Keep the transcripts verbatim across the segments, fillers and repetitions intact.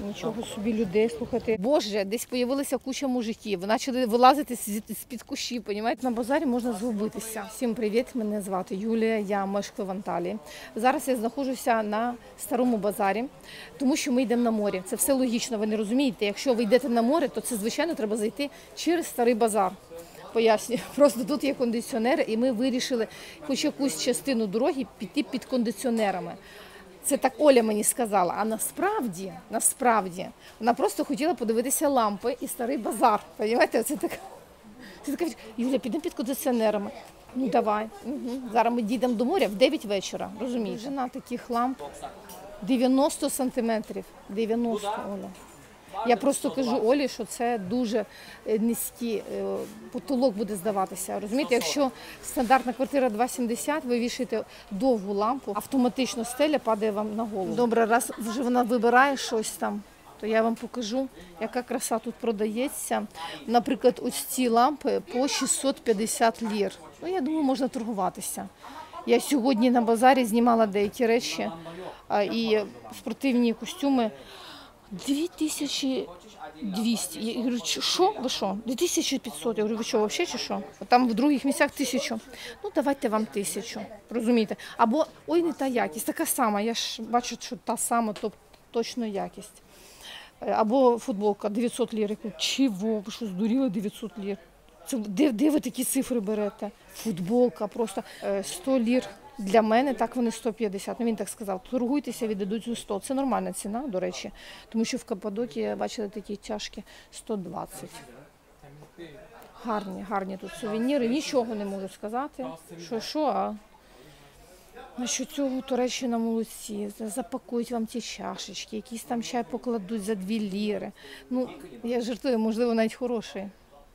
Нічого собі людей, слухайте. Боже, десь з'явилася куча мужиків, почали вилазити з-під кущів, розумієте, на базарі можна згубитися. Всім привіт, мене звати Юлія, я мешкаю в Анталії. Зараз я знаходжуся на старому базарі, тому що ми йдемо на море. Це все логічно, ви не розумієте. Якщо ви йдете на море, то це, звичайно, треба зайти через старий базар. Пояснюю, просто тут є кондиціонери, і ми вирішили хоч якусь частину дороги піти під кондиціонерами. Це так Оля мені сказала, а насправді, насправді, вона просто хотіла подивитися лампи і старий базар. Розумієте, це так. Це така, Юля, підемо під кондиціонерами. Ну давай. Угу. Зараз ми дійдемо до моря в дев'ять вечора, розумієте? Довжина таких ламп дев'яносто сантиметрів. дев'яносто, Оля. Я просто кажу Олі, що це дуже низький потолок буде здаватися. Розумієте, якщо стандартна квартира два сімдесят, ви вішаєте довгу лампу, автоматично стеля падає вам на голову. Добре, раз вже вона вибирає щось там, то я вам покажу, яка краса тут продається. Наприклад, ось ці лампи по шістсот п'ятдесят лір. Ну, я думаю, можна торгуватися. Я сьогодні на базарі знімала деякі речі і спортивні костюми. дві тисячі двісті. Я говорю, що? Ви що? дві тисячі п'ятсот. Я говорю, ви що, взагалі чи що? Там в других місцях тисячу. Ну, давайте вам тисячу. Розумієте? Або, ой, не та якість, така сама. Я ж бачу, що та сама, то точно якість. Або футболка дев'ятсот лір. Я кажу, чого? Ви що, здуріли дев'ятсот лір? Це, де, де ви такі цифри берете? Футболка просто сто лір. Для мене так вони сто п'ятдесят. Ну, він так сказав, торгуйтеся, віддадуть за сто. Це нормальна ціна, до речі. Тому що в Каппадокії я бачила такі чашки сто двадцять. Гарні, гарні тут сувеніри. Нічого не можу сказати. Що, що, а? А що цього Туреччина молодці. Запакують вам ті чашечки, якийсь там чай покладуть за дві ліри. Ну, я жартую, можливо, навіть хороший.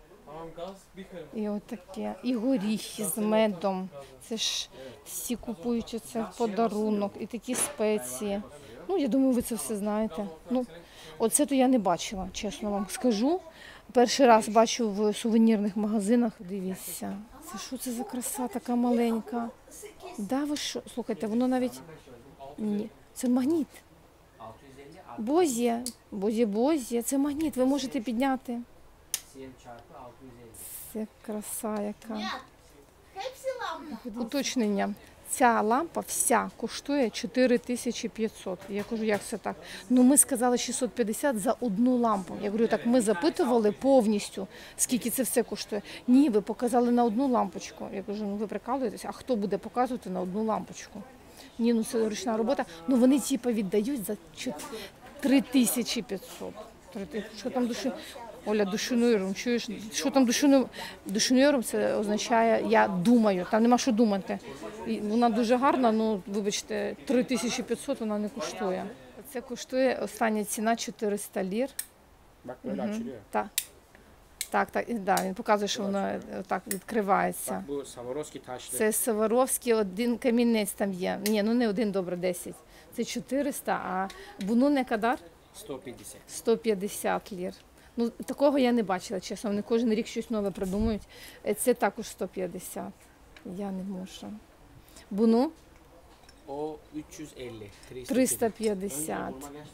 І отаке, і горіхи з медом, це ж всі купують оце в подарунок, і такі спеції. Ну, я думаю, ви це все знаєте. Ну, оце то я не бачила, чесно вам скажу. Перший раз бачу в сувенірних магазинах. Дивіться, це що це за краса така маленька? Да, ви що? Слухайте, воно навіть, ні, це магніт. Бозє, бозє-бозє, це магніт, ви можете підняти. Це краса яка. Уточнення. Ця лампа вся коштує чотири тисячі п'ятсот. Я кажу, як це так? Ну, ми сказали шістсот п'ятдесят за одну лампу. Я говорю, так ми запитували повністю, скільки це все коштує. Ні, ви показали на одну лампочку. Я кажу, ну ви прикалуєтесь, а хто буде показувати на одну лампочку? Ні, ну це ручна робота. Ну вони типа віддають за три тисячі п'ятсот. Що там душі? Оля, душоніром, чуєш? Що там душоніром? Душоніром це означає, я думаю, там нема що думати. І вона дуже гарна, ну, вибачте, три тисячі п'ятсот вона не коштує. Це коштує, остання ціна чотириста лір. Угу. Так. Так, так, да, він показує, що воно так відкривається. Це Саваровський, один камінець там є. Ні, ну не один, добре, десять. Це чотириста, а буну не кадар? сто п'ятдесят. сто п'ятдесят лір. Ну, такого я не бачила, чесно. Вони кожен рік щось нове придумують. Це також сто п'ятдесят. Я не можу. Буну? O üç yüz elli. триста п'ятдесят.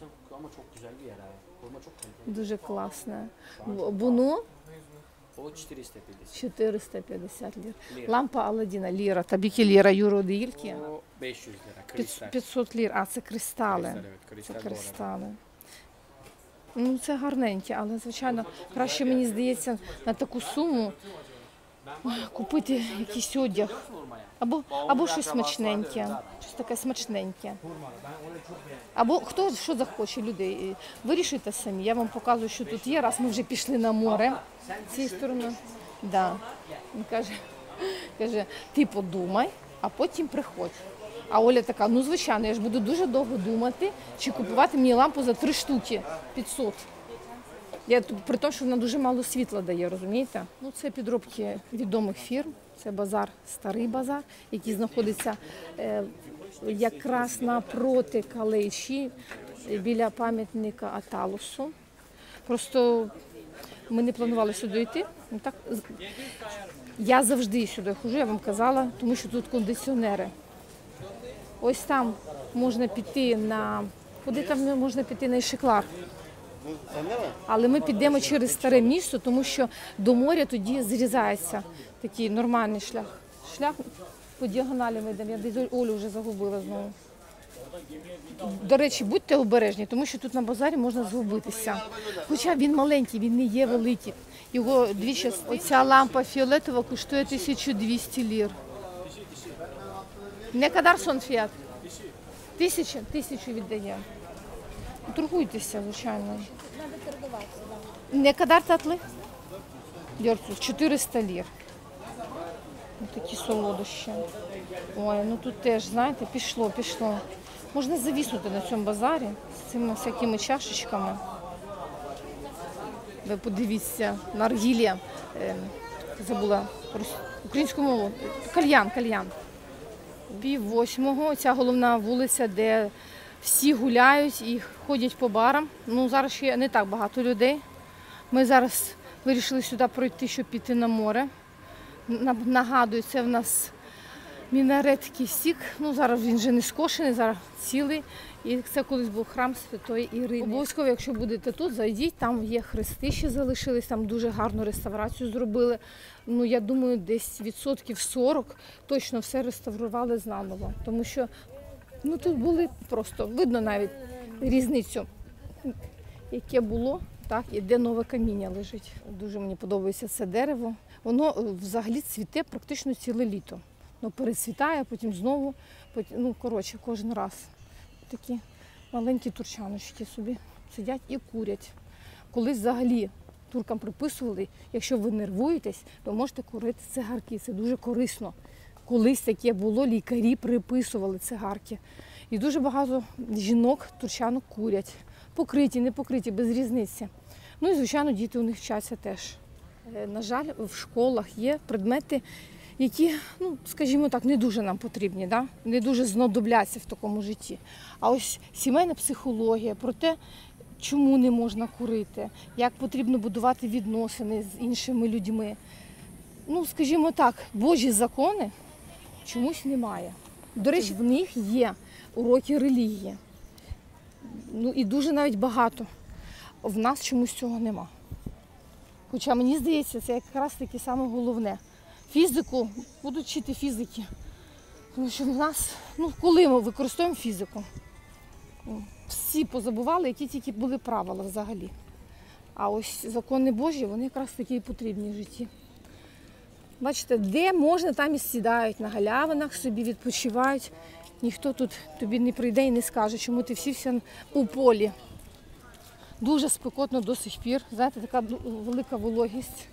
Дуже класне. Буну? O чотириста п'ятдесят. чотириста п'ятдесят лір. Лампа Аладдіна, ліра. Табіки ліра, юро дільки. O beş yüz lira. Kristal. п'ятсот лір. А, це кристали. Kristal, evet. Це Kristal кристали. Ну, це гарненькі, але, звичайно, краще, мені здається, на таку суму купити якийсь одяг. Або, або щось смачненьке, щось таке смачненьке. Або хто що захоче, люди, вирішуйте самі. Я вам показую, що тут є, раз ми вже пішли на море з цієї сторони. Да. Він каже, каже, ти подумай, а потім приходь. А Оля така, ну звичайно, я ж буду дуже довго думати, чи купувати мені лампу за три штуки, п'ятсот. Я, при тому, що вона дуже мало світла дає, розумієте? Ну, це підробки відомих фірм, це базар, старий базар, який знаходиться е, якраз напроти Калейші, біля пам'ятника Аталусу. Просто ми не планували сюди йти. Так, я завжди сюди ходжу, я вам казала, тому що тут кондиціонери. Ось там можна піти на, куди там можна піти на Ішиклар. Але ми підемо через старе місто, тому що до моря тоді зрізається такий нормальний шлях. Шлях по діагоналі ми йдемо. Я десь Олю вже загубила знову. До речі, будьте обережні, тому що тут на базарі можна згубитися. Хоча він маленький, він не є великий. Його двічі. Оця лампа фіолетова коштує тисячу двісті лір. Не кадар сон фіат? Тисяча? Тисячу віддає. Торгуйтеся, звичайно. Надо торгуватися, так. Не кадар татли? Дьорцу, чотириста лір. Ось такі солодощі. Ой, ну тут теж, знаєте, пішло, пішло. Можна завіснути на цьому базарі з цими всякими чашечками. Ви подивіться, наргілля, е, забула українську мову, кальян, кальян. Пів восьмого, ця головна вулиця, де всі гуляють і ходять по барам. Ну, зараз ще не так багато людей. Ми зараз вирішили сюди пройти, щоб піти на море. Нагадую, це в нас мінарет Кісік. Ну, зараз він вже не скошений, зараз цілий. І це колись був храм Святої Ірини. Обов'язково, якщо будете тут, зайдіть, там є хрести, ще залишились, там дуже гарну реставрацію зробили. Ну, я думаю, десь відсотків сорок точно все реставрували заново. Тому що ну, тут були просто, видно навіть різницю, яке було, так, і де нове каміння лежить. Дуже мені подобається це дерево. Воно взагалі цвіте практично ціле літо. Ну, перецвітає, потім знову, потім, ну, коротше, кожен раз. Такі маленькі турчаночки собі сидять і курять. Колись взагалі туркам приписували, якщо ви нервуєтесь, ви можете курити цигарки. Це дуже корисно. Колись таке було, лікарі приписували цигарки. І дуже багато жінок, турчанок курять. Покриті, не покриті, без різниці. Ну і, звичайно, діти у них вчаться теж. На жаль, в школах є предмети, які, ну, скажімо так, не дуже нам потрібні, да? Не дуже знадобляться в такому житті. А ось сімейна психологія, про те, чому не можна курити, як потрібно будувати відносини з іншими людьми. Ну, скажімо так, Божі закони чомусь немає. До речі, в них є уроки релігії. Ну, і дуже навіть багато. В нас чомусь цього нема. Хоча, мені здається, це якраз таки саме головне. Фізику будуть вчити фізики. Тому що в нас, ну, коли ми використовуємо фізику? Всі позабували, які тільки були правила взагалі. А ось закони Божі, вони якраз такі і потрібні в житті. Бачите, де можна, там і сідають, на галявинах собі відпочивають. Ніхто тут тобі не прийде і не скаже, чому ти всівся у полі. Дуже спекотно до сих пір. Знаєте, така велика вологість.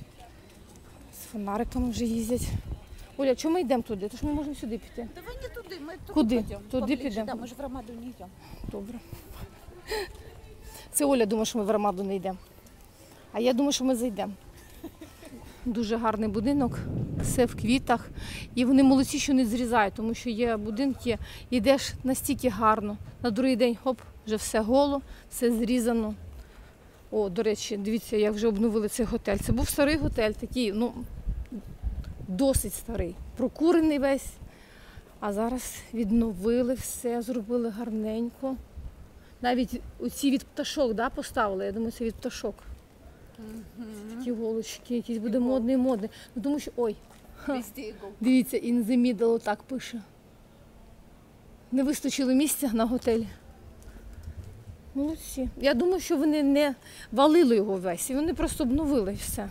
З фонариками вже їздять. Оля, чому ми йдемо туди? Тож ми можемо сюди піти. Давай не туди, ми туди Куди? підемо. Туди Поближче, підемо? Да, ми ж в Рамаду не йдемо. Добре. Це Оля думає, що ми в Рамаду не йдемо. А я думаю, що ми зайдемо. Дуже гарний будинок, все в квітах. І вони молодці, що не зрізають, тому що є будинки, йдеш настільки гарно. На другий день, хоп, вже все голо, все зрізано. О, до речі, дивіться, як вже обновили цей готель. Це був старий готель, такий, ну, досить старий, прокурений весь. А зараз відновили все, зробили гарненько. Навіть оці від пташок, да, поставили, я думаю, це від пташок. Такі голочки, якісь буде модний, модний. Ну, тому що, ой, ха, дивіться, in the middle так пише. Не вистачило місця на готелі. Молодці. Я думаю, що вони не валили його весь, і вони просто обновили і все.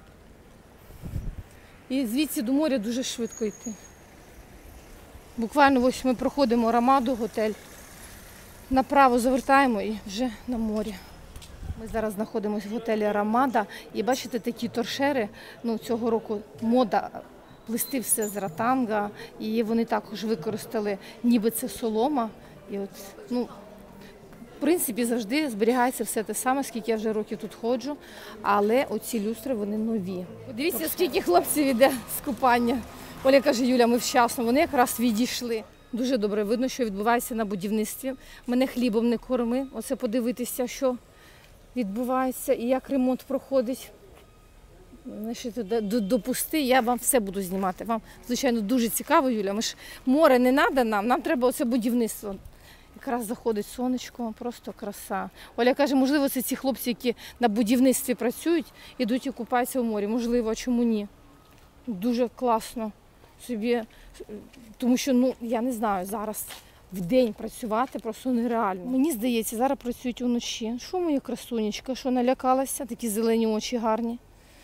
І звідси до моря дуже швидко йти. Буквально ось ми проходимо Рамаду, готель, направо завертаємо і вже на морі. Ми зараз знаходимося в готелі Рамада і бачите такі торшери, ну цього року мода плести все з ратанга, і вони також використали ніби це солома. І от, ну, в принципі, завжди зберігається все те саме, скільки я вже років тут ходжу, але оці люстри, вони нові. Подивіться, скільки хлопців іде з купання. Оля каже, Юля, ми вчасно, вони якраз відійшли. Дуже добре видно, що відбувається на будівництві. Мене хлібом не корми, оце подивитися, що відбувається і як ремонт проходить. Значить, допусти, я вам все буду знімати. Вам, звичайно, дуже цікаво, Юля. Ми ж море не треба нам, нам треба оце будівництво. якраз заходить сонечко, просто краса. Оля каже, можливо, це ці хлопці, які на будівництві працюють, ідуть і купаються у морі. Можливо, а чому ні? Дуже класно собі, тому що, ну, я не знаю, зараз в день працювати просто нереально. Мені здається, зараз працюють уночі. Що моя красунечка, що налякалася, такі зелені очі гарні.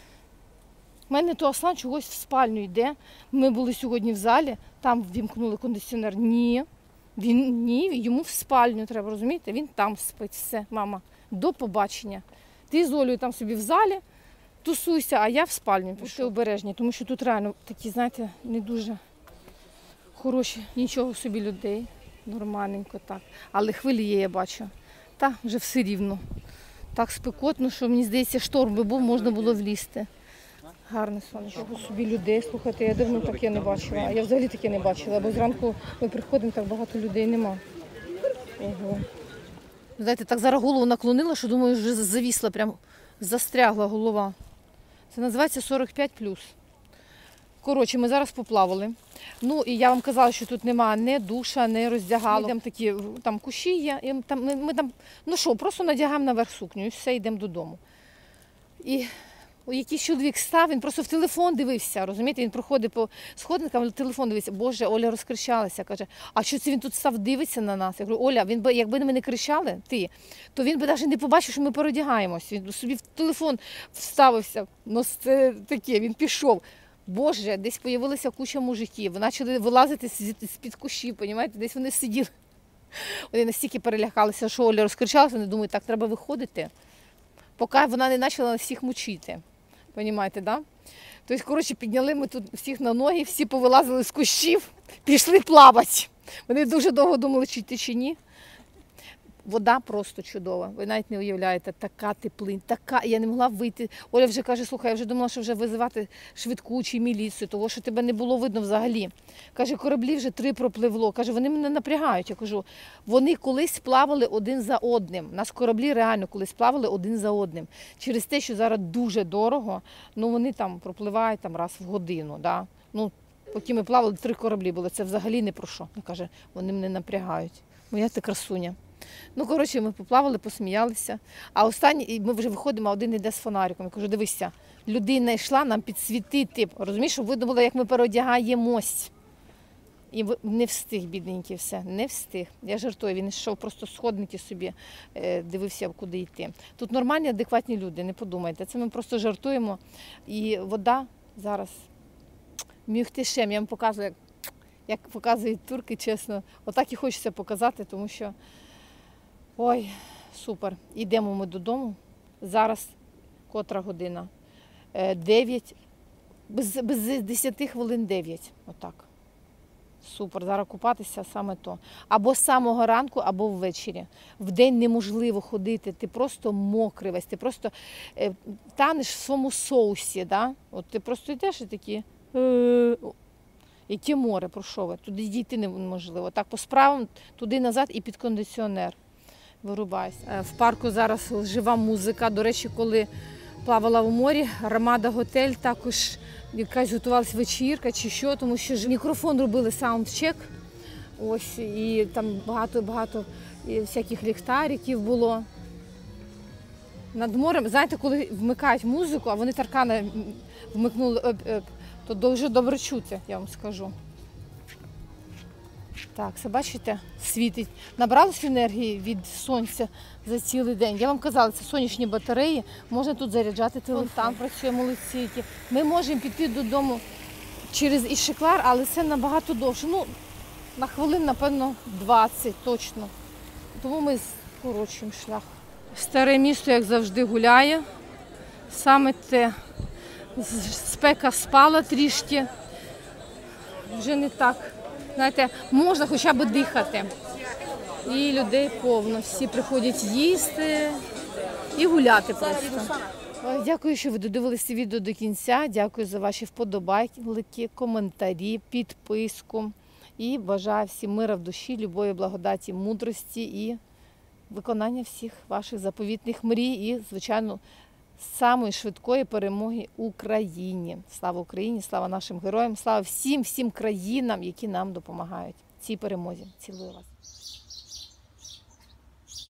У мене то Аслан чогось в спальню йде. Ми були сьогодні в залі, там ввімкнули кондиціонер. Ні, він ні, йому в спальню треба, розумієте? Він там спить. Все, мама, до побачення. Ти з Олею там собі в залі тусуйся, а я в спальню. Будьте обережні, тому що тут реально такі, знаєте, не дуже хороші, нічого собі людей. Нормальненько так. Але хвилі є, я бачу. Та вже все рівно. Так спекотно, що мені здається, шторм би був, можна було влізти. Гарне сонечко. Собі людей, слухайте, я давно таке не бачила. Я взагалі таке не бачила, бо зранку ми приходимо, так багато людей нема. Ого. Знаєте, так зараз голову наклонила, що думаю, вже завісла, прям застрягла голова. Це називається сорок п'ять плюс. Коротше, ми зараз поплавали. Ну, і я вам казала, що тут немає ні душа, ні роздягалок. Ми йдемо такі, там кущі є, і там, ми, ми там, ну що, просто надягаємо наверх сукню і все, йдемо додому. І якийсь чоловік став, він просто в телефон дивився, розумієте, він проходить по сходинкам, в телефон дивився. Боже, Оля розкричалася, каже, а що це він тут став, дивиться на нас? Я говорю, Оля, він би, якби на мене кричали, ти, то він би навіть не побачив, що ми переодягаємось. Він собі в телефон вставився, ну це таке, він пішов. Боже, десь появилася куча мужиків, почали вилазити з-під кущів, розумієте, десь вони сиділи. Вони настільки перелякалися, що Оля розкричалася, вони думають, так, треба виходити, поки вона не почала всіх мучити. Понімаєте, да? Тобто, коротше, підняли ми тут всіх на ноги, всі повилазили з кущів, пішли плавати. Вони дуже довго думали, чи йти, чи ні. Вода просто чудова. Ви навіть не уявляєте, така теплинь, така. Я не могла вийти. Оля вже каже, слухай, я вже думала, що вже визивати швидку чи міліцію, того, що тебе не було видно взагалі. Каже, кораблі вже три пропливло. Каже, вони мене напрягають. Я кажу, вони колись плавали один за одним. У нас кораблі реально колись плавали один за одним. Через те, що зараз дуже дорого, ну вони там пропливають там раз в годину. Да? Ну, поки ми плавали, три кораблі були. Це взагалі не про що. Він каже, вони мене напрягають. Моя ти красуня. Ну, коротше, ми поплавали, посміялися. А останній, ми вже виходимо, а один йде з фонариком. Я кажу, дивися, людина йшла нам підсвітити. Розумієш, щоб видно було, як ми переодягаємось. І не встиг, бідненький, все, не встиг. Я жартую, він йшов просто сходники собі, дивився, куди йти. Тут нормальні, адекватні люди, не подумайте. Це ми просто жартуємо. І вода зараз мюхтишем. Я вам показую, як, як показують турки, чесно. Отак і хочеться показати, тому що ой, супер. Йдемо ми додому. Зараз котра година? Дев'ять. Без, без десяти хвилин дев'ять. Отак. Супер. Зараз купатися саме то. Або з самого ранку, або ввечері. Вдень неможливо ходити. Ти просто мокрий весь. Ти просто е, танеш в своєму соусі. Да? От ти просто йдеш і такі... Е, яке море, про що ви? Туди дійти неможливо. Так по справам, туди назад і під кондиціонер. Вирубайся. В парку зараз жива музика. До речі, коли плавала в морі, Рамада готель, також якась готувалася вечірка чи що, тому що ж мікрофон робили саундчек. Ось, і там багато-багато всяких ліхтариків було. Над морем, знаєте, коли вмикають музику, а вони таркани вмикнули, оп-оп, то дуже добре чути, я вам скажу. Так, це бачите, світить. Набралось енергії від сонця за цілий день. Я вам казала, це сонячні батареї, можна тут заряджати телефон. Там працює молодці. Ми можемо піти додому через Ішиклар, але це набагато довше. Ну, на хвилин, напевно, двадцять точно. Тому ми скорочуємо шлях. Старе місто, як завжди, гуляє. Саме те, спека спала трішки, вже не так. Знаєте, можна хоча б дихати. І людей повно. Всі приходять їсти і гуляти просто. Дякую, що ви додивилися відео до кінця. Дякую за ваші вподобайки, коментарі, підписку. І бажаю всім мира в душі, любові, благодаті, мудрості і виконання всіх ваших заповітних мрій і, звичайно, самої швидкої перемоги Україні. Слава Україні, слава нашим героям, слава всім, всім країнам, які нам допомагають в цій перемозі. Цілую вас.